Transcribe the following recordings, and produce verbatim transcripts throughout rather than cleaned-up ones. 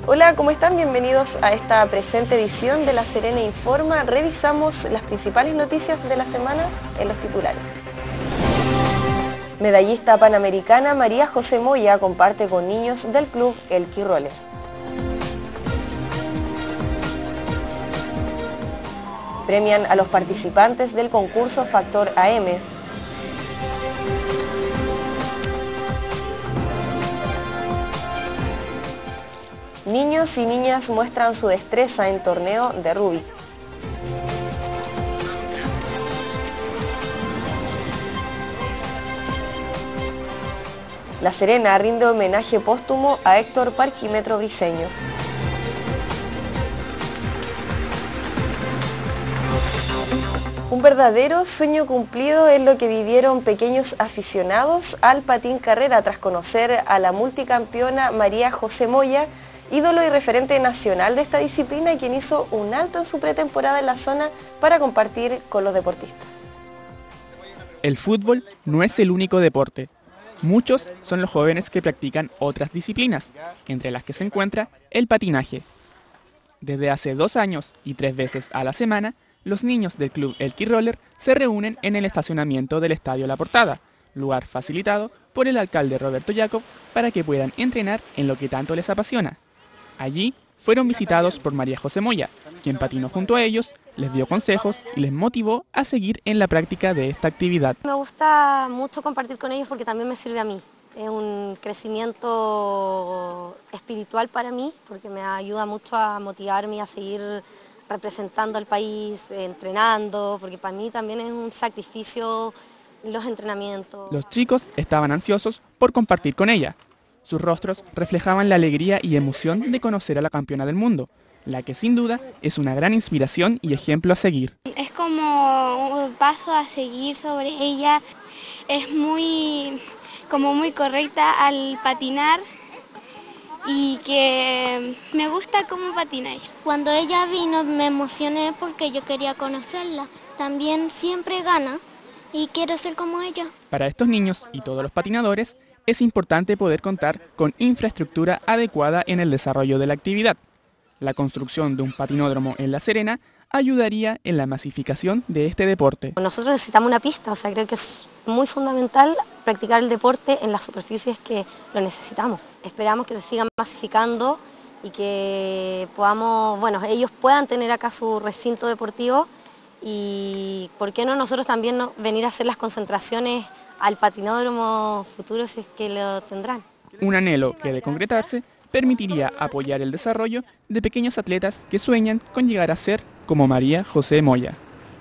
Hola, ¿cómo están? Bienvenidos a esta presente edición de La Serena Informa. Revisamos las principales noticias de la semana en los titulares. Medallista panamericana María José Moya comparte con niños del club Elqui Roller. Premian a los participantes del concurso Factor A M. Niños y niñas muestran su destreza en torneo de Rubik. La Serena rinde homenaje póstumo a Héctor Parquímetro Briceño. Un verdadero sueño cumplido es lo que vivieron pequeños aficionados al patín carrera tras conocer a la multicampeona María José Moya, ídolo y referente nacional de esta disciplina, y quien hizo un alto en su pretemporada en la zona para compartir con los deportistas. El fútbol no es el único deporte. Muchos son los jóvenes que practican otras disciplinas, entre las que se encuentra el patinaje. Desde hace dos años y tres veces a la semana, los niños del club Elqui Roller se reúnen en el estacionamiento del Estadio La Portada, lugar facilitado por el alcalde Roberto Jacob para que puedan entrenar en lo que tanto les apasiona. Allí fueron visitados por María José Moya, quien patinó junto a ellos, les dio consejos y les motivó a seguir en la práctica de esta actividad. Me gusta mucho compartir con ellos porque también me sirve a mí. Es un crecimiento espiritual para mí porque me ayuda mucho a motivarme y a seguir representando al país, entrenando, porque para mí también es un sacrificio los entrenamientos. Los chicos estaban ansiosos por compartir con ella. Sus rostros reflejaban la alegría y emoción de conocer a la campeona del mundo, la que sin duda es una gran inspiración y ejemplo a seguir. Es como un paso a seguir sobre ella, es muy, como muy correcta al patinar y que me gusta cómo patina ella. Cuando ella vino me emocioné porque yo quería conocerla, también siempre gana y quiero ser como ella. Para estos niños y todos los patinadores es importante poder contar con infraestructura adecuada en el desarrollo de la actividad. La construcción de un patinódromo en La Serena ayudaría en la masificación de este deporte. Nosotros necesitamos una pista, o sea, creo que es muy fundamental practicar el deporte en las superficies que lo necesitamos. Esperamos que se sigan masificando y que podamos, bueno, ellos puedan tener acá su recinto deportivo y, ¿por qué no nosotros también no, venir a hacer las concentraciones al patinódromo futuro si es que lo tendrán? Un anhelo que, de concretarse, permitiría apoyar el desarrollo de pequeños atletas que sueñan con llegar a ser como María José Moya.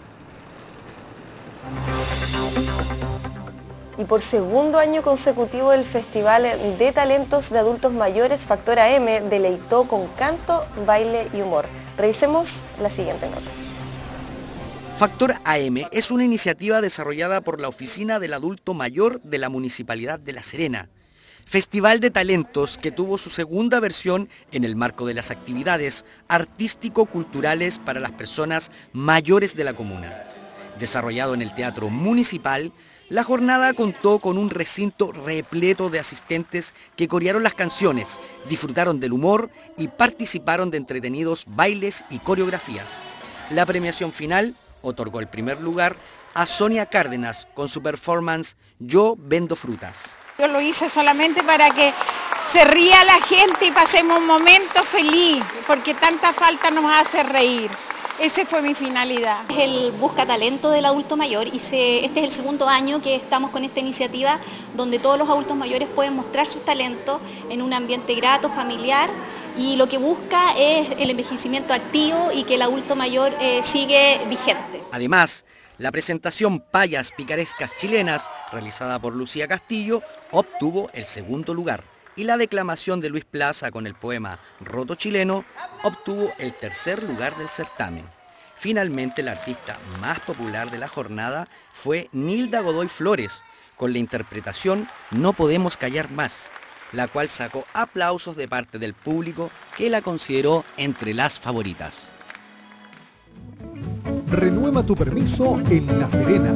Y por segundo año consecutivo el Festival de Talentos de Adultos Mayores Factor A M deleitó con canto, baile y humor. Revisemos la siguiente nota. Factor A M es una iniciativa desarrollada por la Oficina del Adulto Mayor de la Municipalidad de La Serena. Festival de Talentos que tuvo su segunda versión en el marco de las actividades artístico-culturales para las personas mayores de la comuna. Desarrollado en el Teatro Municipal, la jornada contó con un recinto repleto de asistentes que corearon las canciones, disfrutaron del humor y participaron de entretenidos bailes y coreografías. La premiación final otorgó el primer lugar a Sonia Cárdenas con su performance Yo Vendo Frutas. Yo lo hice solamente para que se ría la gente y pasemos un momento feliz, porque tanta falta nos hace reír. Esa fue mi finalidad. Es el Busca Talento del adulto mayor y se, este es el segundo año que estamos con esta iniciativa donde todos los adultos mayores pueden mostrar sus talentos en un ambiente grato, familiar, y lo que busca es el envejecimiento activo y que el adulto mayor eh, sigue vigente. Además, la presentación Payas Picarescas Chilenas, realizada por Lucía Castillo, obtuvo el segundo lugar. Y la declamación de Luis Plaza con el poema Roto Chileno obtuvo el tercer lugar del certamen. Finalmente, la artista más popular de la jornada fue Nilda Godoy Flores, con la interpretación No Podemos Callar Más, la cual sacó aplausos de parte del público que la consideró entre las favoritas. Renueva tu permiso en La Serena.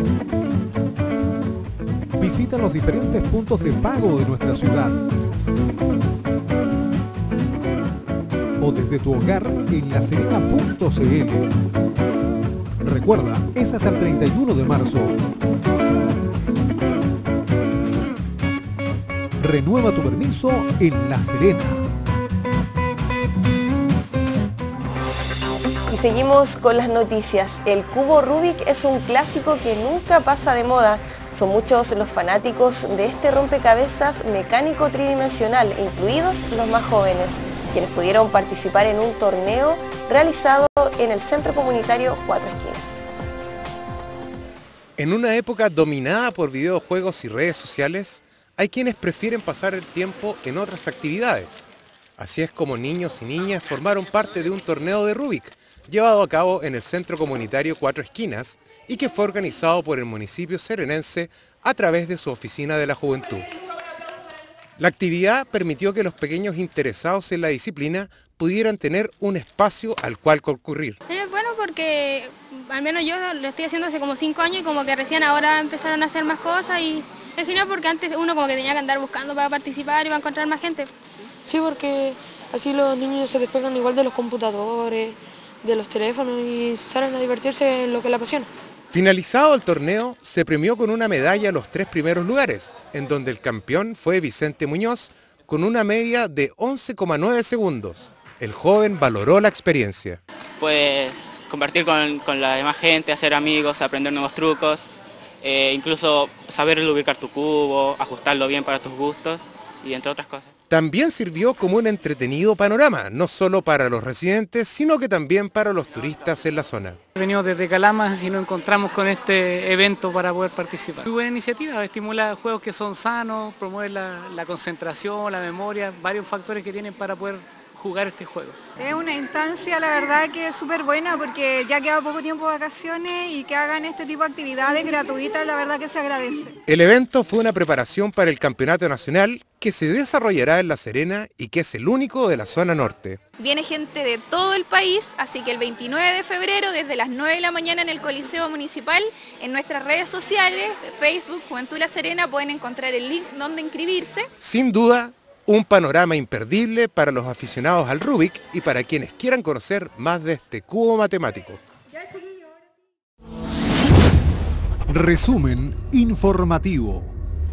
Visita los diferentes puntos de pago de nuestra ciudad. o desde tu hogar en la serena punto c l. Recuerda, es hasta el treinta y uno de marzo. Renueva tu permiso en La Serena. Y seguimos con las noticias. El cubo Rubik es un clásico que nunca pasa de moda. Son muchos los fanáticos de este rompecabezas mecánico tridimensional, incluidos los más jóvenes, quienes pudieron participar en un torneo realizado en el Centro Comunitario Cuatro Esquinas. En una época dominada por videojuegos y redes sociales, hay quienes prefieren pasar el tiempo en otras actividades. Así es como niños y niñas formaron parte de un torneo de Rubik, llevado a cabo en el Centro Comunitario Cuatro Esquinas y que fue organizado por el municipio serenense a través de su Oficina de la Juventud. La actividad permitió que los pequeños interesados en la disciplina pudieran tener un espacio al cual concurrir. Es bueno porque al menos yo lo estoy haciendo hace como cinco años y como que recién ahora empezaron a hacer más cosas y es genial porque antes uno como que tenía que andar buscando para participar y para encontrar más gente. Sí, porque así los niños se despegan igual de los computadores, de los teléfonos y salen a divertirse en lo que les apasiona. Finalizado el torneo, se premió con una medalla a los tres primeros lugares, en donde el campeón fue Vicente Muñoz, con una media de once coma nueve segundos. El joven valoró la experiencia. Pues compartir con, con la demás gente, hacer amigos, aprender nuevos trucos, eh, incluso saber ubicar tu cubo, ajustarlo bien para tus gustos y entre otras cosas. También sirvió como un entretenido panorama, no solo para los residentes, sino que también para los turistas en la zona. Venimos desde Calama y nos encontramos con este evento para poder participar. Muy buena iniciativa, estimula juegos que son sanos, promueve la, la concentración, la memoria, varios factores que tienen para poder jugar este juego. Es una instancia, la verdad, que es súper buena porque ya queda poco tiempo de vacaciones y que hagan este tipo de actividades gratuitas, la verdad que se agradece. El evento fue una preparación para el Campeonato Nacional que se desarrollará en La Serena y que es el único de la zona norte. Viene gente de todo el país, así que el veintinueve de febrero, desde las nueve de la mañana en el Coliseo Municipal, en nuestras redes sociales, Facebook, Juventud La Serena, pueden encontrar el link donde inscribirse. Sin duda, un panorama imperdible para los aficionados al Rubik y para quienes quieran conocer más de este cubo matemático. Resumen informativo.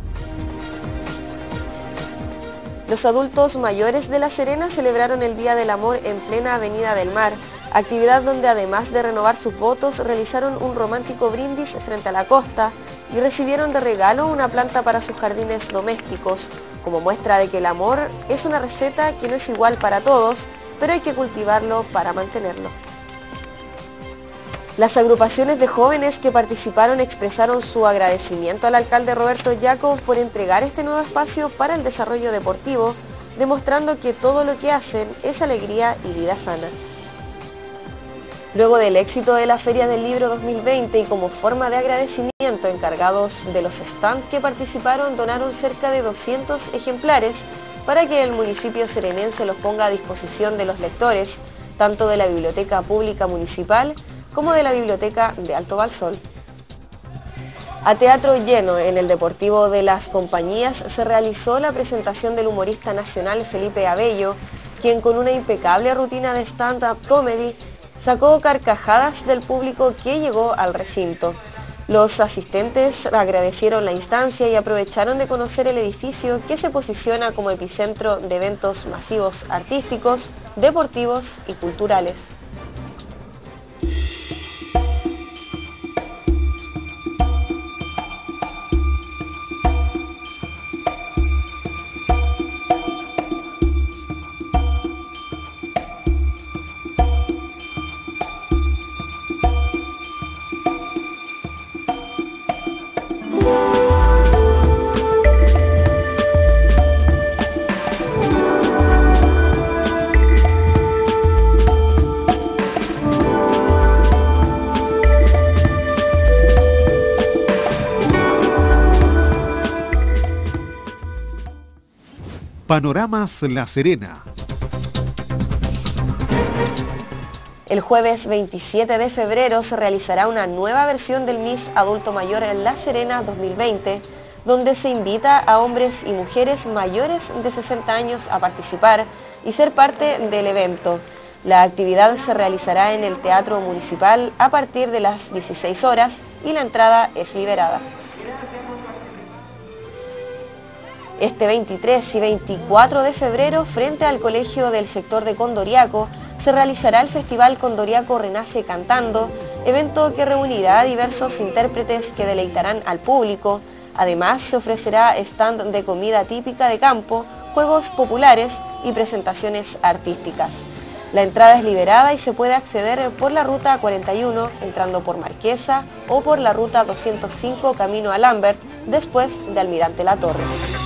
Los adultos mayores de La Serena celebraron el Día del Amor en plena Avenida del Mar, actividad donde además de renovar sus votos, realizaron un romántico brindis frente a la costa y recibieron de regalo una planta para sus jardines domésticos, como muestra de que el amor es una receta que no es igual para todos, pero hay que cultivarlo para mantenerlo. Las agrupaciones de jóvenes que participaron expresaron su agradecimiento al alcalde Roberto Jacob por entregar este nuevo espacio para el desarrollo deportivo, demostrando que todo lo que hacen es alegría y vida sana. Luego del éxito de la Feria del Libro dos mil veinte y como forma de agradecimiento, encargados de los stands que participaron donaron cerca de doscientos ejemplares para que el municipio serenense los ponga a disposición de los lectores, tanto de la Biblioteca Pública Municipal como de la Biblioteca de Alto Balsol. A teatro lleno en el Deportivo de las Compañías se realizó la presentación del humorista nacional Felipe Abello, quien con una impecable rutina de stand-up comedy sacó carcajadas del público que llegó al recinto. Los asistentes agradecieron la instancia y aprovecharon de conocer el edificio que se posiciona como epicentro de eventos masivos artísticos, deportivos y culturales. Panoramas La Serena. El jueves veintisiete de febrero se realizará una nueva versión del Miss Adulto Mayor en La Serena dos mil veinte, donde se invita a hombres y mujeres mayores de sesenta años a participar y ser parte del evento. La actividad se realizará en el Teatro Municipal a partir de las dieciséis horas y la entrada es liberada. Este veintitrés y veinticuatro de febrero, frente al Colegio del Sector de Condoriaco, se realizará el Festival Condoriaco Renace Cantando, evento que reunirá a diversos intérpretes que deleitarán al público. Además, se ofrecerá stand de comida típica de campo, juegos populares y presentaciones artísticas. La entrada es liberada y se puede acceder por la ruta cuarenta y uno, entrando por Marquesa, o por la ruta doscientos cinco, camino a Lambert, después de Almirante Latorre.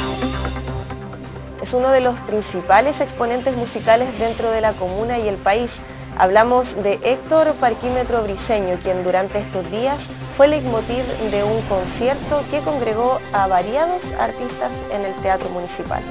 Es uno de los principales exponentes musicales dentro de la comuna y el país. Hablamos de Héctor Parquímetro Briceño, quien durante estos días fue leitmotiv de un concierto que congregó a variados artistas en el Teatro Municipal.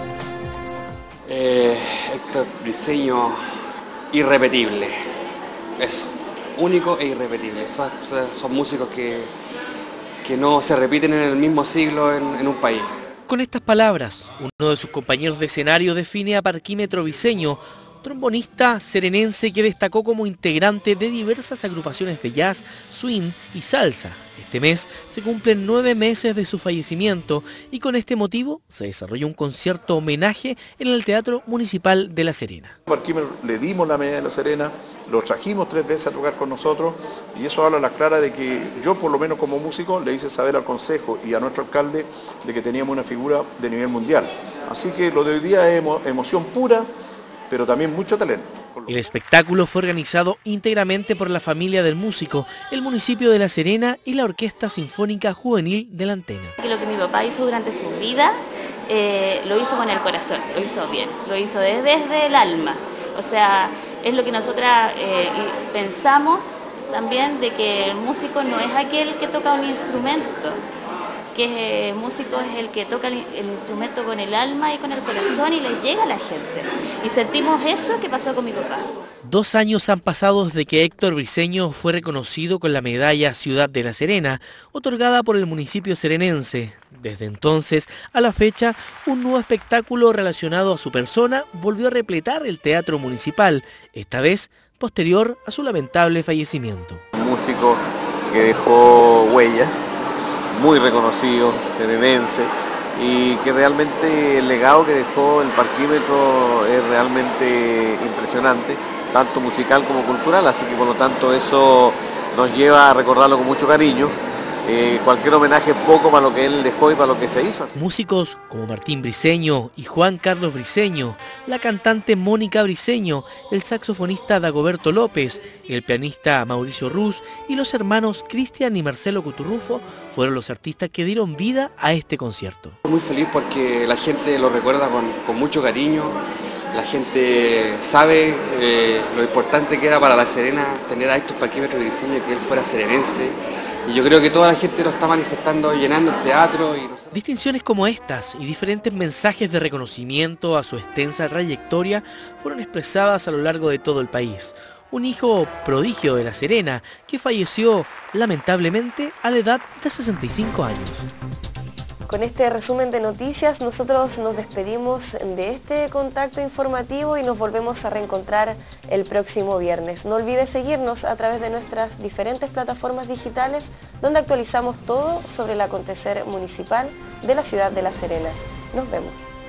Eh, Héctor Briceño, irrepetible, eso, único e irrepetible. Son, son músicos que, que no se repiten en el mismo siglo en, en un país. Con estas palabras, uno de sus compañeros de escenario define a Parquímetro Briceño, trombonista serenense que destacó como integrante de diversas agrupaciones de jazz, swing y salsa. Este mes se cumplen nueve meses de su fallecimiento y con este motivo se desarrolló un concierto homenaje en el Teatro Municipal de La Serena. A Parquímetro le dimos la medalla de La Serena, lo trajimos tres veces a tocar con nosotros y eso habla a la clara de que yo, por lo menos como músico, le hice saber al Consejo y a nuestro alcalde de que teníamos una figura de nivel mundial. Así que lo de hoy día es emo- emoción pura, pero también mucho talento. El espectáculo fue organizado íntegramente por la familia del músico, el municipio de La Serena y la Orquesta Sinfónica Juvenil de la Antena. Lo que mi papá hizo durante su vida, eh, lo hizo con el corazón, lo hizo bien, lo hizo desde, desde el alma. O sea, es lo que nosotras eh, pensamos también, de que el músico no es aquel que toca un instrumento, que el músico es el que toca el, el instrumento con el alma y con el corazón y le llega a la gente. Y sentimos eso que pasó con mi papá. Dos años han pasado desde que Héctor Briceño fue reconocido con la medalla Ciudad de La Serena, otorgada por el municipio serenense. Desde entonces a la fecha, un nuevo espectáculo relacionado a su persona volvió a repletar el Teatro Municipal, esta vez posterior a su lamentable fallecimiento. Un músico que dejó huella, muy reconocido, serenense, y que realmente el legado que dejó el Parquímetro es realmente impresionante, tanto musical como cultural, así que por lo tanto eso nos lleva a recordarlo con mucho cariño. Eh, cualquier homenaje es poco para lo que él dejó y para lo que se hizo. Músicos como Martín Briceño y Juan Carlos Briceño, la cantante Mónica Briceño, el saxofonista Dagoberto López, el pianista Mauricio Ruz y los hermanos Cristian y Marcelo Cuturrufo fueron los artistas que dieron vida a este concierto. Muy feliz porque la gente lo recuerda con, con mucho cariño, la gente sabe eh, lo importante que era para La Serena tener a Héctor Parquímetro Briceño y que él fuera serenense. Y yo creo que toda la gente lo está manifestando, llenando el teatro. Y nosotros... Distinciones como estas y diferentes mensajes de reconocimiento a su extensa trayectoria fueron expresadas a lo largo de todo el país. Un hijo prodigio de La Serena que falleció lamentablemente a la edad de sesenta y cinco años. Con este resumen de noticias, nosotros nos despedimos de este contacto informativo y nos volvemos a reencontrar el próximo viernes. No olvides seguirnos a través de nuestras diferentes plataformas digitales, donde actualizamos todo sobre el acontecer municipal de la ciudad de La Serena. Nos vemos.